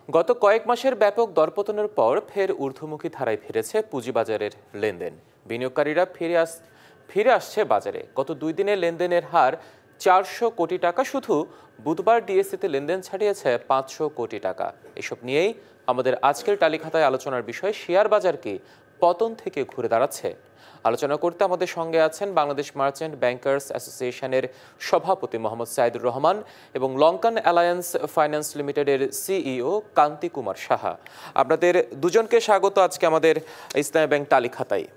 গত কয়েক মাসের ব্যাপক দরপতনের পর ফের ঊর্ধ্বমুখী ধারায় ফিরেছে পুঁজিবাজারের লেনদেন। বিনিয়োগকারীরা ফিরে আসছে বাজারে। গত 2 দিনে লেনদেনের হার 400 কোটি টাকা। শুধু বুধবার ডিএসসিতে লেনদেন ছাড়িয়েছে 500 কোটি টাকা। এসব নিয়েই আমাদের আজকের তালিকায় আলোচনার বিষয়, শেয়ার বাজার কি পতন থেকে ঘুরে দাঁড়াচ্ছে? আলোচনা করতে আমাদের সঙ্গে আছেন বাংলাদেশ মার্চেন্ট ব্যাংকার্স অ্যাসোসিয়েশনের সভাপতি মোহাম্মদ সাইদুর রহমান এবং লঙ্কান অ্যালায়েন্স ফাইন্যান্স লিমিটেডের সিইও কান্তি কুমার সাহা। আপনাদের দুজনকে স্বাগত আজকে আমাদের ইসলামী ব্যাংক তালিকায়।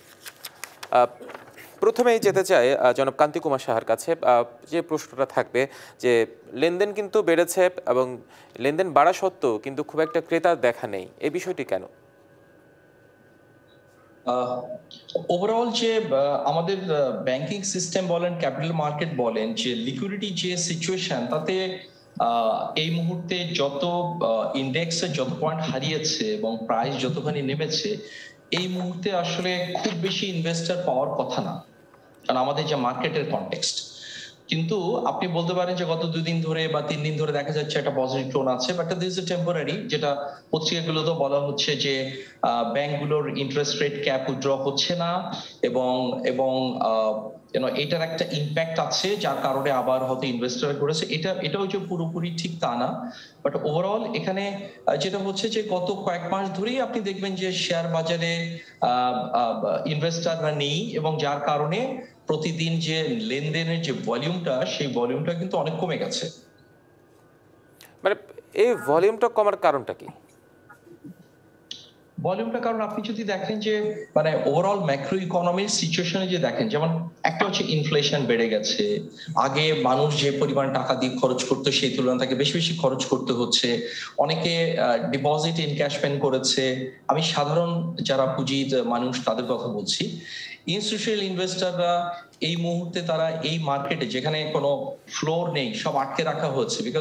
প্রথমেই যেতে চাই জনাব কান্তি কুমার সাহার কাছে। যে প্রশ্নটা থাকবে যে লেনদেন কিন্তু বেড়েছে এবং লেনদেন বাড়া সত্ত্বেও কিন্তু খুব একটা ক্রেতার দেখা নেই, এই বিষয়টি কেন? ওভারঅল যে আমাদের ব্যাংকিং সিস্টেম বলেন, ক্যাপিটাল মার্কেট বলেন, যে লিকুইডিটি যে সিচুয়েশন, তাতে এই মুহূর্তে যত ইন্ডেক্সে যত পয়েন্ট হারিয়েছে এবং প্রাইস যতখানি নেমেছে, এই মুহূর্তে আসলে খুব বেশি ইনভেস্টর পাওয়ার কথা না, কারণ আমাদের যে মার্কেটের কনটেক্সট। কিন্তু আপনি বলতে পারেন যে গত 2 দিন ধরে বা 3 দিন ধরে দেখা যাচ্ছে একটা পজিটিভ টোন আছে, বাট দিস ইজ টেম্পোরারি। যেটা পত্রিকাগুলোতে বলা হচ্ছে যে ব্যাংকগুলোর ইন্টারেস্ট রেট ক্যাপ উইথড্র হচ্ছে না এবং এবং এটার একটা ইম্প্যাক্ট আছে, যার কারণে আবার হয়তো ইনভেস্টর করেছে। এটাও যে পুরোপুরি ঠিক তা না, বাট ওভারঅল এখানে যেটা হচ্ছে যে গত কয়েক মাস ধরেই আপনি দেখবেন যে শেয়ার বাজারে ইনভেস্টররা নেই, এবং যার কারণে প্রতিদিন যে লেনদেনের যে ভলিউমটা, সেই ভলিউমটা কিন্তু অনেক কমে গেছে। মানে এই ভলিউমটা কমার কারণটা কি? ভলিউমটা কারণ আপনি যদি দেখেন যে মানে ওভারঅল ম্যাক্রো ইকোনমির সিচুয়েশনে যে দেখেন, যেমন একটা হচ্ছে ইনফ্লেশন বেড়ে গেছে। আগে মানুষ যে পরিমাণ টাকা দিয়ে খরচ করতো সেই তুলনায় তাকে বেশি বেশি খরচ করতে হচ্ছে। অনেকে ডিপোজিট ইনক্যাশমেন্ট করেছে। আমি সাধারণ যারা পুঁজির মানুষ তাদের কথা বলছি। ইনস্টিটিউশনাল ইনভেস্টররা এই মুহূর্তে তারা এই মার্কেটে যেখানে কোনো ফ্লোর নেই, সব আটকে রাখা হচ্ছে। বিকজ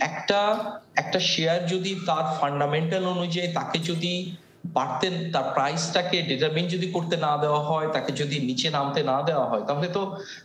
একটা শেয়ার যদি তার ফান্ডামেন্টাল অনুযায়ী তাকে যদি বাড়তে, তার প্রাইসটাকে ডিটারমিন যদি করতে না দেওয়া হয়, তাকে যদি নিচে নামতে না দেওয়া হয়, তাহলে তো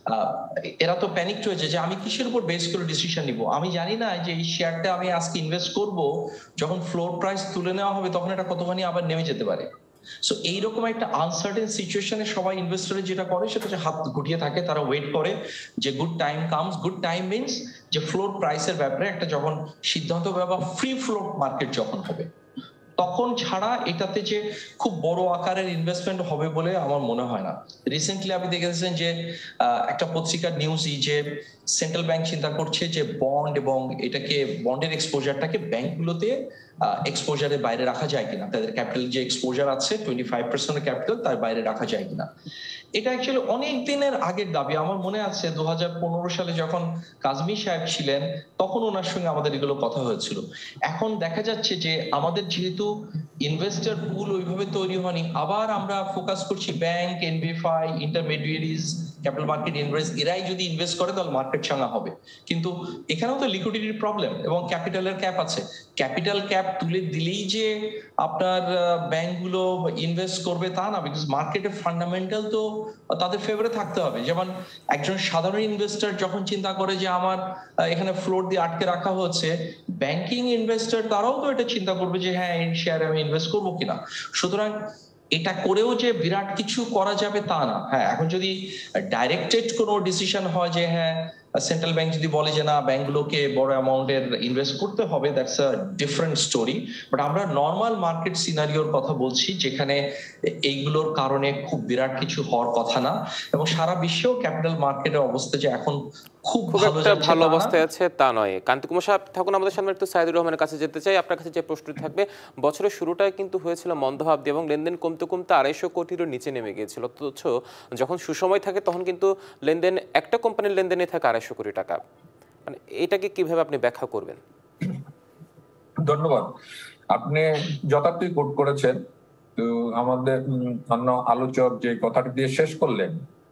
এরা তো প্যানিক হয়েছে যে আমি কিসের উপর বেস করে ডিসিশন নিব। আমি জানি না যে এই শেয়ারটা আমি আজকে ইনভেস্ট করব, যখন ফ্লোর প্রাইস তুলে নেওয়া হবে তখন এটা কতখানি আবার নেমে যেতে পারে। সো এইরকম একটা আনসার্টেন সিচুয়েশনে সবাই ইনভেস্টর যেটা করে সেটা হচ্ছে হাত গুটিয়ে থাকে, তারা ওয়েট করে যে good time comes. Good time means যে ফ্লোর প্রাইসের ব্যাপারে একটা যখন সিদ্ধান্ত হবে বা ফ্রি ফ্লোট মার্কেট যখন হবে, তখন ছাড়া এটাতে যে খুব বড় আকারের ইনভেস্টমেন্ট হবে বলে আমার মনে হয় না। রিসেন্টলি আপনি দেখেছেন যে একটা পত্রিকার নিউজই যে সেন্ট্রাল ব্যাংক চিন্তা করছে যে বন্ড এবং এটাকে বন্ডের এক্সপোজারটাকে ব্যাংকগুলোতে এক্সপোজারের বাইরে রাখা যায় কিনা, তাদের ক্যাপিটাল যে এক্সপোজার আছে 25% ক্যাপিটাল তার বাইরে রাখা যায় কিনা। এটা অ্যাকচুয়ালি অনেক দিনের আগের দাবি। আমার মনে আছে 2015 সালে যখন কাজমি সাহেব ছিলেন, তখন ওনার সঙ্গে আমাদের এগুলো কথা হয়েছিল। এখন দেখা যাচ্ছে যে আমাদের যেহেতু ইনভেস্টর পুল ওইভাবে তৈরি হয়নি, আবার আমরা ফোকাস করছি bank, NBFI, intermediaries, capital market invest, এরাই যদি ইনভেস্ট করে তাহলে মার্কেট চাঙ্গা হবে। কিন্তু এখানেও তো লিকুইডিটির প্রবলেম এবং ক্যাপিটালের ক্যাপ আছে। ক্যাপিটাল ক্যাপ তুলে দিলেই যে আপনার ব্যাংকগুলো ইনভেস্ট করবে তা না, বিকজ মার্কেটের ফান্ডামেন্টাল তো তাদের ফেভারে থাকতে হবে। যেমন একজন সাধারণ ইনভেস্টর যখন চিন্তা করে যে আমার এখানে ফ্লোর দিয়ে আটকে রাখা হচ্ছে, ব্যাংকিং ইনভেস্টর তারাও তো এটা চিন্তা করবে যে হ্যাঁ এই শেয়ারে আমি ইনভেস্ট করবো কিনা। সুতরাং এটা করেও যে বিরাট কিছু করা যাবে তা না। হ্যাঁ, এখন যদি ডাইরেক্টেড কোনো ডিসিশন হয় যে হ্যাঁ সেন্ট্রাল ব্যাংক যদি বলে যে না ব্যাংকগুলোকে বড় অ্যামাউন্টের ইনভেস্ট করতে হবে, that's a different story. But আমরা নর্মাল মার্কেট সিনারিওর কথা বলছি, যেখানে এইগুলোর কারণে খুব বিরাট কিছু হওয়ার কথা না। এবং সারা বিশ্বেও ক্যাপিটাল মার্কেটের অবস্থা যে এখন খুব ভালো অবস্থায় আছে তা নয়। কান্তি কুমার সাহেব থাকুন আমাদের সামনে। একটু সাইদুর রহমানের কাছে যেতে চাই। আপনার কাছে যে প্রশ্নটি থাকবে, বছরের শুরুটায় কিন্তু হয়েছিল মন্দভাব দিয়ে এবং লেনদেন কমতে কমতে 250 কোটিরও নিচে নেমে গিয়েছিল। অথচ যখন সুসময় থাকে তখন কিন্তু লেনদেন, একটা কোম্পানির লেনদেনে থাকে 250 কোটি টাকা। মানে এটাকে কিভাবে আপনি ব্যাখ্যা করবেন? ধন্যবাদ। আপনি যথার্থই কোট করেছেন। তো আমাদের অন্য আলোচক যে কথাটি দিয়ে শেষ করলেন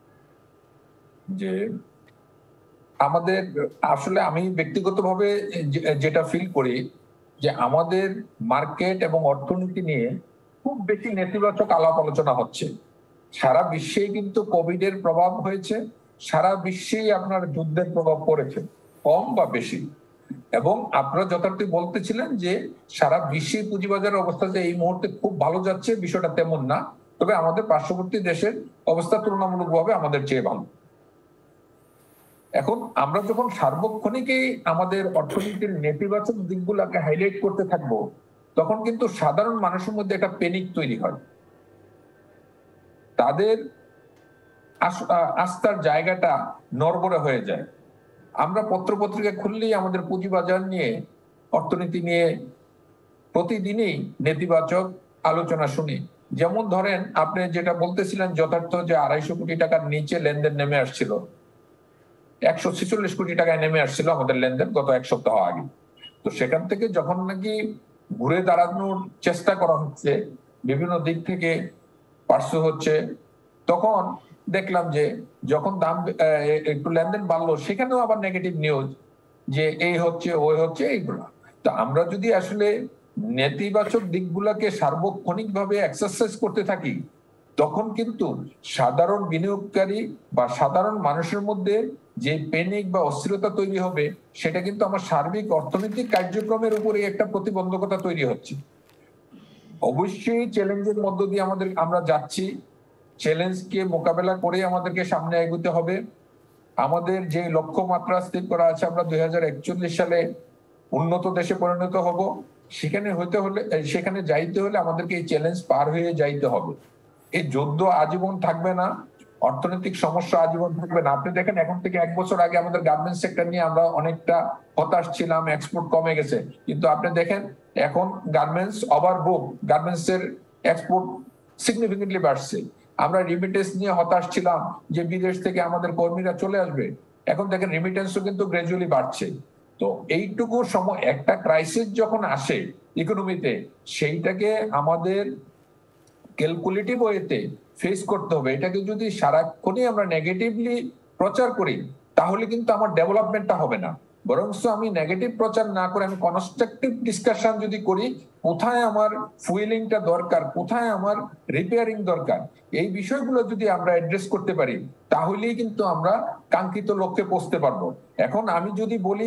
যে আমাদের আসলে আমি ব্যক্তিগতভাবে যেটা ফিল করি যে আমাদের মার্কেট এবং অর্থনীতি নিয়ে খুব বেশি নেতিবাচক আলাপ আলোচনা হচ্ছে। সারা বিশ্বেই কিন্তু কোভিড এর প্রভাব হয়েছে, সারা বিশ্বেই আপনার যুদ্ধের প্রভাব পড়েছে, কম বা বেশি। এবং আপনারা যথার্থই বলতেছিলেন যে সারা বিশ্বে পুঁজিবাজারের অবস্থা যে এই মুহূর্তে খুব ভালো যাচ্ছে, বিষয়টা তেমন না। তবে আমাদের পার্শ্ববর্তী দেশের অবস্থা তুলনামূলকভাবে আমাদের চেয়ে ভালো। এখন আমরা যখন সার্বক্ষণিকই আমাদের অর্থনীতির নেতিবাচক দিকগুলোকে হাইলাইট করতে থাকবো, তখন কিন্তু সাধারণ মানুষের মধ্যে একটা প্যানিক তৈরি হয়। তাদের আস্থার জায়গাটা নড়বড়ে হয়ে যায়। আমরা পত্রপত্রিকা খুললেই আমাদের পুঁজিবাজার নিয়ে, অর্থনীতি নিয়ে প্রতিদিনই নেতিবাচক আলোচনা শুনি। যেমন ধরেন, আপনি যেটা বলতেছিলেন যথার্থ, যে 250 কোটি টাকার নিচে লেনদেন নেমে আসছিল, 146 কোটি টাকায় নেমে আসছিল আমাদের লেনদেন গত এক সপ্তাহ আগে। তো সেখান থেকে যখন নাকি ঘুরে দাঁড়ানোর চেষ্টা করা হচ্ছে, বিভিন্ন দিক থেকে পার্শ্ব হচ্ছে, তখন দেখলাম যে যখন দাম একটু লেনদেন বাড়লো, সেখানেও আবার নেগেটিভ নিউজ, যে এই হচ্ছে ওই হচ্ছে এইগুলা। তো আমরা যদি আসলে নেতিবাচক দিকগুলোকে সার্বক্ষণিকভাবে এক্সারসাইজ করতে থাকি, তখন কিন্তু সাধারণ বিনিয়োগকারী বা সাধারণ মানুষের মধ্যে যে প্যানিক বা অস্থিরতা তৈরি হবে, সেটা কিন্তু আমার সার্বিক অর্থনৈতিক কার্যক্রমের উপরে একটা প্রতিবন্ধকতা তৈরি হচ্ছে। অবশ্যই চ্যালেঞ্জের মধ্য দিয়ে আমরা যাচ্ছি, চ্যালেঞ্জকে মোকাবেলা করে আমাদেরকে সামনে এগোতে হবে। আমাদের যে লক্ষ্যমাত্রা স্থির করা আছে, আমরা 2041 সালে উন্নত দেশে পরিণত হব, সেখানে যাইতে হলে আমাদেরকে এই চ্যালেঞ্জ পার হয়ে যাইতে হবে। এই যুদ্ধ আজীবন থাকবে না, অর্থনৈতিক সমস্যা আজীবন থাকবে না। আপনি দেখেন, এখন থেকে 1 বছর আগে আমাদের গার্মেন্টস সেক্টর নিয়ে আমরা অনেকটা হতাশ ছিলাম, এক্সপোর্ট কমে গেছে। কিন্তু আপনি দেখেন, এখন গার্মেন্টস ওভারবুক, গার্মেন্টস এর এক্সপোর্ট সিগনিফিকেন্টলি বাড়ছে। আমরা রিমিটেন্স নিয়ে হতাশ ছিলাম যে বিদেশ থেকে আমাদের কর্মীরা চলে আসবে, এখন দেখেন রিমিটেন্সও কিন্তু গ্রাজুয়ালি বাড়ছে। তো এইটুকু সময় একটা ক্রাইসিস যখন আসে ইকোনমিতে, সেইটাকে আমাদের ক্যালকুলেটিভ ওয়েতে ফেস করতে হবে। এটাকে যদি সারাক্ষণই আমরা নেগেটিভলি প্রচার করি, তাহলে কিন্তু আমার ডেভেলপমেন্টটা হবে না। বরং আমি নেগেটিভ প্রচার না করে আমি কনস্ট্রাকটিভ ডিসকাশন যদি করি, কোথায় আমার ফুয়েলিংটা দরকার, কোথায় আমার রিপেয়ারিং দরকার, এই বিষয়গুলো যদি আমরা অ্যাড্রেস করতে পারি, তাহলেই কিন্তু আমরা কাঙ্ক্ষিত লক্ষ্যে পৌঁছতে পারবো। এখন আমি যদি বলি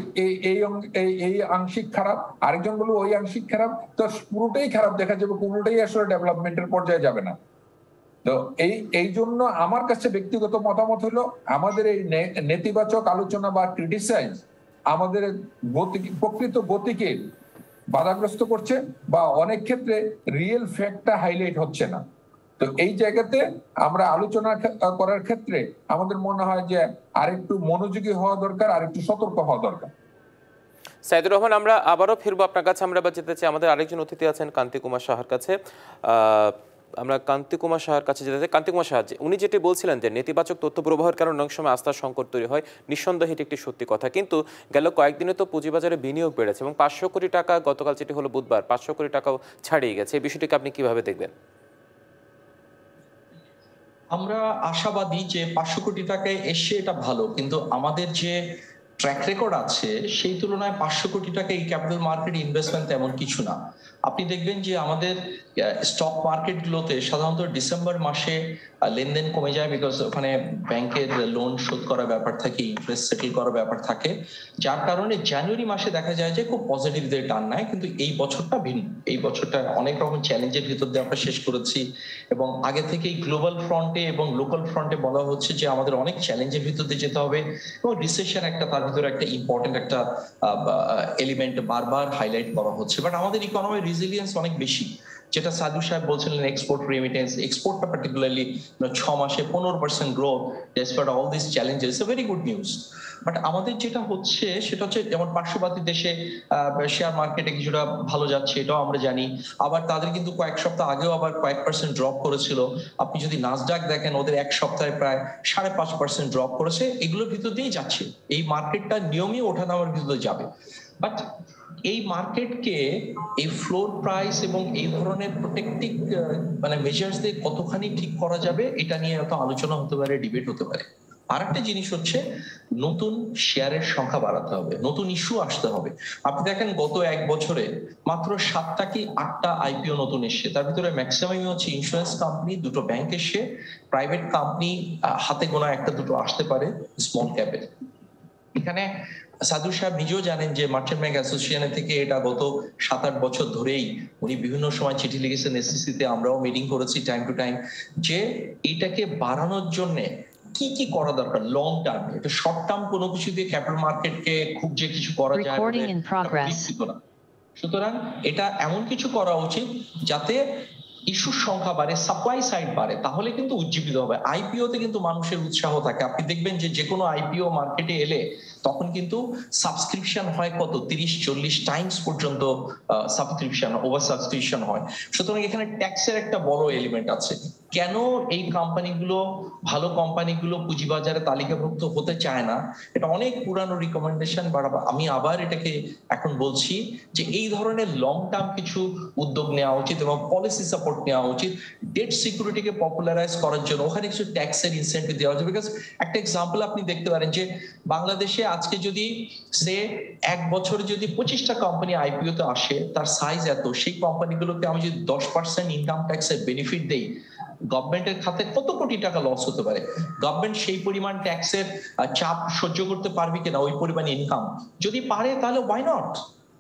এই আংশিক খারাপ, আরেকজন বলবো ওই আংশিক খারাপ, তো পুরোটাই খারাপ দেখা যাবে, পুরোটাই আসলে ডেভেলপমেন্টের পর্যায়ে যাবে না। তো এই জন্য আমার কাছে ব্যক্তিগত মতামত হলো, আমাদের এই নেতিবাচক আলোচনা বা ক্রিটিসাইজ আমাদের প্রকৃত গতিকে বাধাগ্রস্ত করছে, বা অনেক ক্ষেত্রে রিয়েল ফ্যাক্টটা হাইলাইট হচ্ছে না। তো এই জায়গাতে আমরা আলোচনা করার ক্ষেত্রে আমাদের মনে হয় যে আরেকটু মনোযোগী হওয়া দরকার, আরেকটু সতর্ক হওয়া দরকার। সাইদুর রহমান, আমরা আবারও ফিরবো আপনার কাছে। আমরা এবার যেতে চাই আমাদের আরেকজন অতিথি আছেন কান্তি কুমার সাহার কাছে। আমরা কান্তি কুমার সাহার কাছে যেতে চাই। কান্তি কুমার সাহা, উনি যেটি বলছিলেন যে নেতিবাচক তথ্য প্রবাহের কারণে অনেক সময় আস্থার সংকট তৈরি হয়, নিঃসন্দেহে এটি একটি সত্যি কথা। কিন্তু গেল কয়েকদিনে তো পুঁজিবাজারে বিনিয়োগ বেড়েছে এবং 500 কোটি টাকা, গতকাল যেটি হলো বুধবার, 500 কোটি টাকাও ছাড়িয়ে গেছে। এই বিষয়টিকে আপনি কিভাবে দেখবেন? আমরা আশাবাদী যে 500 কোটি টাকায় এসে এটা ভালো, কিন্তু আমাদের যে ট্র্যাক রেকর্ড আছে সেই তুলনায় 500 কোটি টাকা এই ক্যাপিটাল মার্কেট ইনভেস্টমেন্ট তেমন কিছু না। আপনি দেখবেন যে আমাদের স্টক মার্কেটগুলোতে সাধারণত ডিসেম্বর মাসে লেনদেন কমে যায়, বিকজ ওখানে ব্যাংকের লোন শোধ করার ব্যাপার থাকে, ইন্টারেস্ট সেটেল করার ব্যাপার থাকে, যার কারণে জানুয়ারি মাসে দেখা যায় যে খুব পজিটিভ দিয়ে টান নেয়। কিন্তু এই বছরটা ভিন্ন, এই বছরটা অনেক রকম চ্যালেঞ্জের ভিতর দিয়ে আমরা শেষ করেছি, এবং আগে থেকেই গ্লোবাল ফ্রন্টে এবং লোকাল ফ্রন্টে বলা হচ্ছে যে আমাদের অনেক চ্যালেঞ্জের ভিতর দিয়ে যেতে হবে, এবং রিসেশন একটা তার ভিতরে একটা ইম্পর্টেন্ট একটা এলিমেন্ট বারবার হাইলাইট করা হচ্ছে। বাট আমাদের ইকোনমির রেজিলিয়েন্স অনেক বেশি, যেটা সাদু সাহেব বলছিলেন, এক্সপোর্ট রেমিটেন্স, এক্সপোর্টটা পার্টিকুলারলি 6 মাসে 15% growth despite all this challenges, very good news. But আমাদের যেটা হচ্ছে সেটা হচ্ছে, যেমন পার্শ্ববর্তী দেশে শেয়ার মার্কেটে কিছুটা ভালো যাচ্ছে, এটাও আমরা জানি। আবার তাদের কিন্তু কয়েক সপ্তাহ আগেও আবার কয়েক পার্সেন্ট ড্রপ করেছিল। আপনি যদি নাসডাক দেখেন, ওদের এক সপ্তাহে প্রায় 5.5% ড্রপ করেছে। এগুলোর ভিতর দিয়েই যাচ্ছে, এই মার্কেটটা নিয়মিত ওঠানামার ভিতরে যাবে। বাট এই মার্কেটকে এই ফ্লোর প্রাইস এবং এই ধরনের প্রোটেক্টিভ মেজার্স দিয়ে কতখানি ঠিক করা যাবে, এটা নিয়ে এত আলোচনা হতে পারে, ডিবেট হতে পারে। আর একটা জিনিস হচ্ছে, নতুন শেয়ারের সংখ্যা বাড়াতে হবে, নতুন ইস্যু আসতে হবে। আপনি দেখেন গত 1 বছরে মাত্র 7টা কি 8টা আইপিও নতুন এসছে, তার ভিতরে ম্যাক্সিমাম হচ্ছে ইন্স্যুরেন্স কোম্পানি, 2টো ব্যাংক এসে, প্রাইভেট কোম্পানি হাতে গোনা 1টা 2টো আসতে পারে স্মল ক্যাপের। এখানে সাদু সাহেব নিজেও জানেন যে মার্চেন্ট ব্যাংক অ্যাসোসিয়েশন থেকে এটা গত 7-8 বছর ধরেই উনি বিভিন্ন সময় চিঠি লিখেছেন এসসিসিতে, আমরাও মিটিং করেছি টাইম টু টাইম, যে এটাকে বাড়ানোর জন্য কি কি করা দরকার লং টার্মে। এটা শর্ট টার্ম কোনো কিছু দিয়ে ক্যাপিটাল মার্কেটকে খুব যে কিছু করা যায় না। সুতরাং এটা এমন কিছু করা উচিত যাতে ইস্যুর সংখ্যা বাড়ে, সাপ্লাই সাইড বাড়ে, তাহলে কিন্তু উজ্জীবিত হবে। আইপিওতে কিন্তু মানুষের উৎসাহ থাকে। আপনি দেখবেন যে কোনো আইপিও মার্কেটে এলে তখন কিন্তু সাবস্ক্রিপশন হয় কত 30-40 টাইমস পর্যন্ত সাবস্ক্রিপশন, ওভার সাবস্ক্রিপশন হয়। সুতরাং এখানে ট্যাক্সের একটা বড় এলিমেন্ট আছে। কেন এই কোম্পানিগুলো, ভালো কোম্পানিগুলো পুঁজিবাজারে তালিকাভুক্ত হতে চায় না, এটা অনেক পুরানো রিকমেন্ডেশন, বা আমি আবার এটাকে এখন বলছি যে এই ধরনের লং টার্ম কিছু উদ্যোগ নেওয়া উচিত এবং পলিসি সাপোর্ট নেওয়া উচিত ডেট সিকিউরিটিকে পপুলারাইজ করার জন্য। ওখানে কিছু ট্যাক্সের ইনসেন্টিভ দেওয়া উচিত। বিকজ একটা এক্সাম্পল আপনি দেখতে পারেন যে বাংলাদেশে আজকে যদি সে এক বছরে যদি 25টা কোম্পানি আইপিওতে আসে, তার সাইজ এত, সেই কোম্পানিগুলোকে আমি যদি 10% ইনকাম ট্যাক্সের বেনিফিট দেই, গভর্নমেন্টের খাতে কত কোটি টাকা লস হতে পারে। গভর্নমেন্ট সেই পরিমাণ ট্যাক্সের চাপ সহ্য করতে পারবে কিনা, ওই পরিমাণ ইনকাম যদি পারে, তাহলে ওয়াই নট।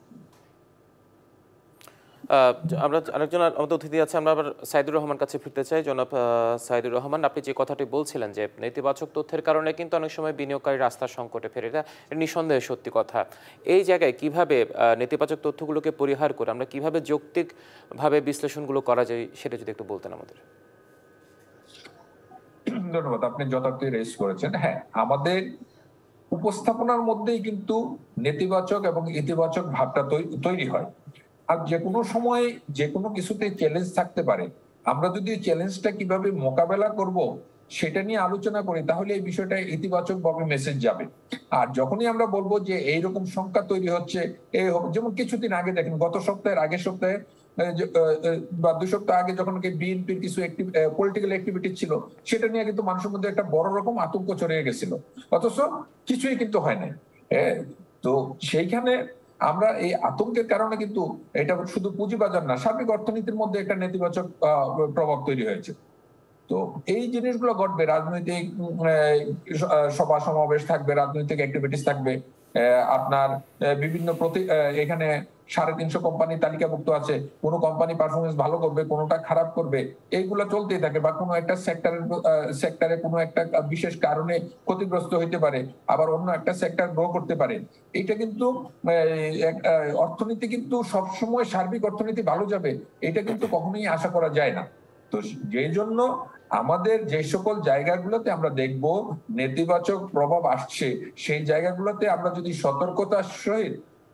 আমরা আরেকজন আমাদের অতিথি আছে, আমরা আবার সাইদুর রহমান কাছে ফিরতে চাই। জনাব সাইদুর রহমান, আপনি যে কথাটি বলছিলেন যে নেতিবাচক তথ্যের কারণে কিন্তু অনেক সময় বিনিয়োগকারীর রাস্তার সংকটে ফেরে, এটা নিঃসন্দেহে সত্যি কথা। এই জায়গায় কিভাবে নেতিবাচক তথ্যগুলোকে পরিহার করে আমরা কিভাবে যৌক্তিকভাবে বিশ্লেষণগুলো করা যায়, সেটা যদি একটু বলতেন আমাদের। ধন্যবাদ, আপনি যথার্থ রেজ করেছেন। হ্যাঁ, আমাদের উপস্থাপনার মধ্যেই কিন্তু নেতিবাচক এবং ইতিবাচক ভাবটা তৈরি হয়। আর যে কোনো সময় যে কোনো কিছুতে চ্যালেঞ্জ থাকতে পারে। আমরা যদি চ্যালেঞ্জটা কিভাবে মোকাবেলা করব সেটা নিয়ে আলোচনা করি, তাহলে এই বিষয়টা ইতিবাচক ভাবে মেসেজ যাবে। আর যখনই আমরা বলবো যে এইরকম সংখ্যা তৈরি হচ্ছে, যেমন কিছুদিন আগে দেখেন, গত সপ্তাহের আগের সপ্তাহে বা 2 সপ্তাহ আগে যখন বিএনপির কিছু পলিটিক্যাল অ্যাক্টিভিটি ছিল, সেটা নিয়ে কিন্তু মানুষের মধ্যে একটা বড় রকম আতঙ্ক ছড়িয়ে গেছিল, অথচ কিছুই কিন্তু হয় নাই। তো সেইখানে আমরা এই আতঙ্কের কারণে কিন্তু এটা শুধু পুঁজিবাজার না, সার্বিক অর্থনীতির মধ্যে একটা নেতিবাচক প্রভাব তৈরি হয়েছে। তো এই জিনিসগুলো ঘটবে, রাজনৈতিক সভা সমাবেশ থাকবে, রাজনৈতিক অ্যাক্টিভিটিস থাকবে, আপনার বিভিন্ন এখানে 350 কোম্পানি তালিকাভুক্ত আছে, কোন কোম্পানি পারফরমেন্স ভালো করবে, কোনটা খারাপ করবে, এইগুলো চলতেই থাকে। বা কোনো একটা সেক্টরে কোনো একটা বিশেষ কারণে ক্ষতিগ্রস্ত হইতে পারে, আবার অন্য একটা সেক্টর গ্রো করতে পারে। এটা কিন্তু অর্থনীতি কিন্তু সবসময় সার্বিক অর্থনীতি ভালো যাবে এটা কিন্তু কখনোই আশা করা যায় না। তো যেই জন্য আমাদের যে সকল জায়গাগুলোতে আমরা দেখব নেতিবাচক প্রভাব আসছে, সেই জায়গাগুলোতে আমরা যদি সতর্কতার সহিত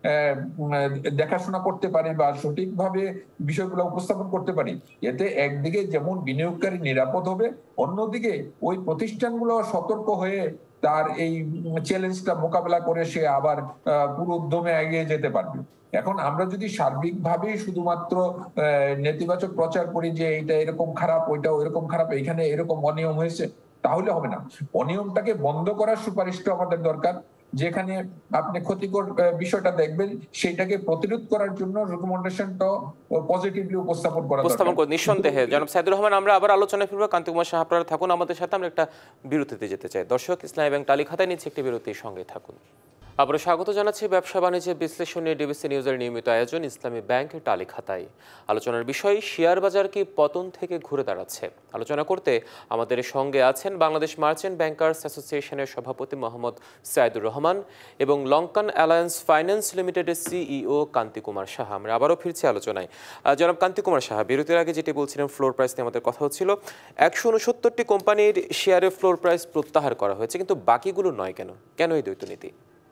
দেখাশোনা করতে পারি বা সঠিকভাবে বিষয়গুলো উপস্থাপন করতে পারি, এতে একদিকে যেমন বিনিয়োগকারী নিরাপদ হবে, অন্যদিকে ওই প্রতিষ্ঠানগুলো সতর্ক হয়ে তার এই চ্যালেঞ্জটা মোকাবেলা করে সে আবার পুরো উদ্যমে এগিয়ে যেতে পারবে। এখন আমরা যদি সার্বিকভাবে শুধুমাত্র নেতিবাচক প্রচার করি যে এটা এরকম খারাপ, ওইটা এরকম খারাপ, এখানে এরকম অনিয়ম হয়েছে, তাহলে হবে না। অনিয়মটাকে বন্ধ করার সুপারিশটা আমাদের দরকার। যেখানে আপনি ক্ষতিকর বিষয়টা দেখবেন, সেটাকে প্রতিরোধ করার জন্য রিকমেন্ডেশনটা পজিটিভলি উপস্থাপন করা দরকার। নিঃসন্দেহে জনাব সাইদুর রহমান, আমরা আবার আলোচনায় ফিরবো। কান্তি কুমার সাহা, আপনারা থাকুন আমাদের সাথে, আমরা একটা বিরতিতে যেতে চাই। দর্শক, ইসলামী ব্যাংক তালিকায় নিচ্ছে একটি বিরতির সঙ্গে থাকুন। আবারও স্বাগত জানাচ্ছি ব্যবসা বাণিজ্যের বিশ্লেষণী ডিবিসি নিউজের নিয়মিত আয়োজন ইসলামী ব্যাংকের টালি খাতায়। আলোচনার বিষয় শেয়ার বাজার কি পতন থেকে ঘুরে দাঁড়াচ্ছে। আলোচনা করতে আমাদের সঙ্গে আছেন বাংলাদেশ মার্চেন্ট ব্যাংকার্স অ্যাসোসিয়েশনের সভাপতি মোহাম্মদ সাইদুর রহমান এবং লঙ্কান অ্যালায়েন্স ফাইন্যান্স লিমিটেডের সিইও কান্তি কুমার সাহা। আমরা আবারও ফিরছি আলোচনায়। জনাব কান্তি কুমার সাহা, বিরতির আগে যেটি বলছিলেন, ফ্লোর প্রাইস নিয়ে আমাদের কথা হচ্ছিল। 169টি কোম্পানির শেয়ারের ফ্লোর প্রাইস প্রত্যাহার করা হয়েছে, কিন্তু বাকিগুলো নয় কেন? কেন এই দ্বৈত নীতি?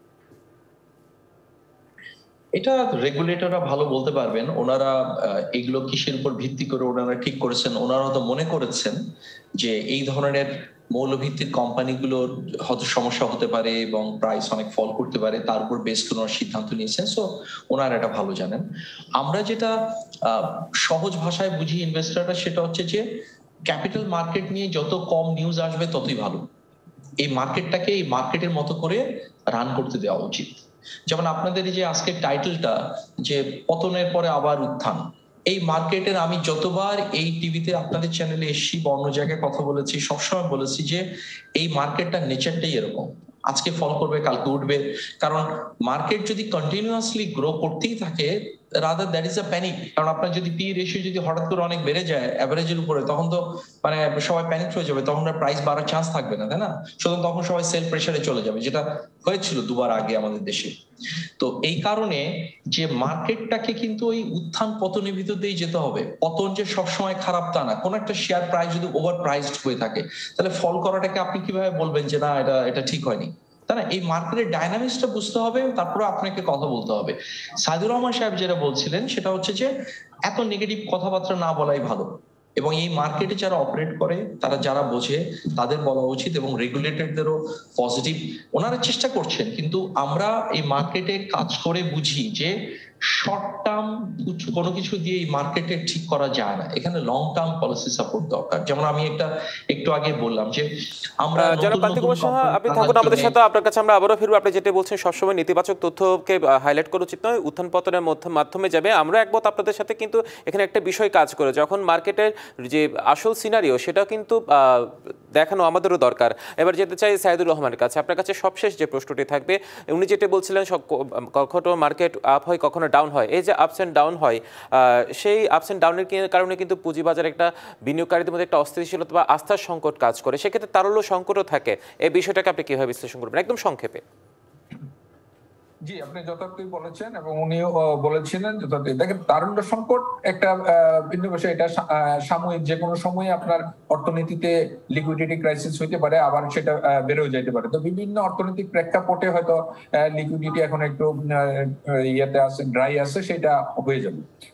এটা রেগুলেটররা ভালো বলতে পারবেন। ওনারা এগুলো কিসের উপর ভিত্তি করে ওনারা ঠিক করেছেন। ওনারা হয়তো মনে করেছেন যে এই ধরনের মৌলভিত্তিক কোম্পানিগুলোর হয়তো সমস্যা হতে পারে এবং প্রাইস অনেক ফল করতে পারে, তার উপর বেস করে ওনারা সিদ্ধান্ত নিয়েছেন। সো ওনারা এটা ভালো জানেন। আমরা যেটা সহজ ভাষায় বুঝি ইনভেস্টররা, সেটা হচ্ছে যে ক্যাপিটাল মার্কেট নিয়ে যত কম নিউজ আসবে ততই ভালো। এই মার্কেটটাকে এই মার্কেটের মতো করে রান করতে দেওয়া উচিত। যেমন আপনাদের যে আজকের টাইটেলটা, যে পতনের পরে আবার উত্থান, এই মার্কেটের আমি যতবার এই টিভিতে আপনাদের চ্যানেলে এসছি বা অন্য জায়গায় কথা বলেছি, সবসময় বলেছি যে এই মার্কেটটার নেচারটাই এরকম। আজকে ফল করবে কালকে উঠবে, কারণ মার্কেট যদি কন্টিনিউয়াসলি গ্রো করতেই থাকে, rather that is a panic. কারণ আপনার যদি পি রেশিও যদি হঠাৎ করে অনেক বেড়ে যায় অ্যাভারেজের উপরে, তখন তো মানে সবাই প্যানিক হয়ে যাবে, তখন প্রাইস বাড়ার চান্স থাকবে না, তাই না? সুতরাং তখন সবাই সেল প্রেসারে চলে যাবে, যেটা হয়েছিল দুবার আগে আমাদের দেশে। তো এই কারণে যে মার্কেটটাকে কিন্তু ওই উত্থান পতনের ভিতর দিয়ে যেতে হবে। পতন যে সবসময় খারাপ তা না। কোন একটা শেয়ার প্রাইস যদি ওভার প্রাইসড হয়ে থাকে, তাহলে ফল করাটাকে আপনি কিভাবে বলবেন যে না এটা ঠিক হয়নি, তাই না? এই মার্কেটের ডাইনামিক্সটা বুঝতে হবে, তারপরে আপনাকে কথা বলতে হবে। সাইদুর রহমান সাহেব যেটা বলছিলেন সেটা হচ্ছে যে এত নেগেটিভ কথাবার্তা না বলাই ভালো, এবং এই মার্কেটে যারা অপারেট করে, তারা যারা বোঝে, তাদের বলা উচিত, এবং রেগুলেটরদেরও পজিটিভ, ওনারা চেষ্টা করছেন। কিন্তু আমরা এই মার্কেটে কাজ করে বুঝি যে শর্ট টার্ম কোনো কিছু দিয়ে এই মার্কেটে ঠিক করা যায় না, এখানে লং টার্ম পলিসি সাপোর্ট দরকার। যেমন আমি একটু আগে বললাম যে আমরা আপনি থাকুন আমাদের সাথে, আপনার কাছে আমরা আবারও ফিরবো। আপনি যেটা বলছেন সবসময় নেতিবাচক তথ্যকে হাইলাইট করা উচিত নয়, উত্থান পতনের মাধ্যমে যাবে। আমরা একমত আপনাদের সাথে, কিন্তু এখানে একটা বিষয় কাজ করে, যখন মার্কেটের যে আসল সিনারিও সেটা কিন্তু দেখানো আমাদেরও দরকার। এবার যেতে চাই সাইদুর রহমানের কাছে, আপনার কাছে সবশেষ যে প্রশ্নটি থাকবে, উনি যেটা বলছিলেন কখনো মার্কেট আপ হয় কখনো ডাউন হয়, এই যে আপস অ্যান্ড ডাউন হয়, সেই আপস অ্যান্ড ডাউনের কারণে কিন্তু পুঁজিবাজার একটা বিনিয়োগকারীদের মধ্যে একটা অস্থিতিশীলতা বা আস্থার সংকট কাজ করে, সেক্ষেত্রে তারল্য সংকটও থাকে। এই বিষয়টাকে আপনি কিভাবে বিশ্লেষণ করবেন একদম সংক্ষেপে? জি, আপনি যথার্থই বলেছেন, এবং উনিও বলেছিলেন যথার্থই। দেখেন, তারল্য সংকট একটা ভিন্ন বিষয়, এটা সাময়িক, যে কোনো সময় আপনার অর্থনীতিতে লিকুইডিটি ক্রাইসিস হইতে পারে, আবার সেটা বেড়েও যেতে পারে। তো বিভিন্ন অর্থনৈতিক প্রেক্ষাপটে হয়তো লিকুইডিটি এখন একটু ইয়েতে আছে, ড্রাই আছে, সেটা হয়ে যাবে।